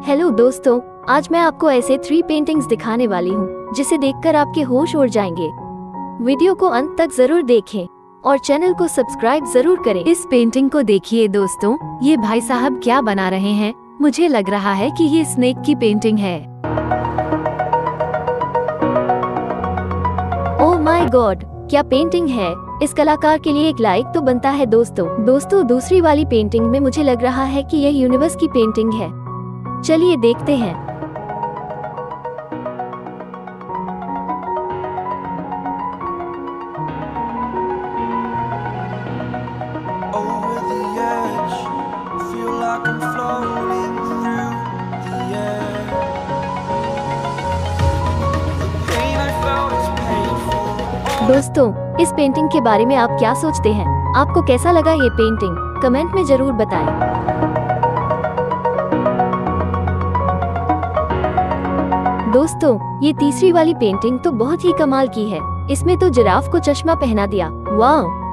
Hello दोस्तों, आज मैं आपको ऐसे 3 पेंटिंग्स दिखाने वाली हूँ जिसे देखकर आपके होश उड़ जाएंगे। वीडियो को अंत तक जरूर देखें और चैनल को सब्सक्राइब जरूर करें। इस पेंटिंग को देखिए दोस्तों, ये भाई साहब क्या बना रहे हैं। मुझे लग रहा है कि ये स्नेक की पेंटिंग है। ओह माय गॉड, क्या पेंटिंग है। इस कलाकार के लिए एक लाइक तो बनता है दोस्तों। दूसरी वाली पेंटिंग में मुझे लग रहा है कि यह यूनिवर्स की पेंटिंग है। चलिए देखते हैं। Over the edge, feel like I'm floating through the air. The pain I felt is painful. दोस्तों, इस पेंटिंग के बारे में आप क्या सोचते हैं? आपको कैसा लगा ये पेंटिंग? कमेंट में जरूर बताएं। दोस्तों, ये तीसरी वाली पेंटिंग तो बहुत ही कमाल की है। इसमें तो जिराफ को चश्मा पहना दिया। वाह!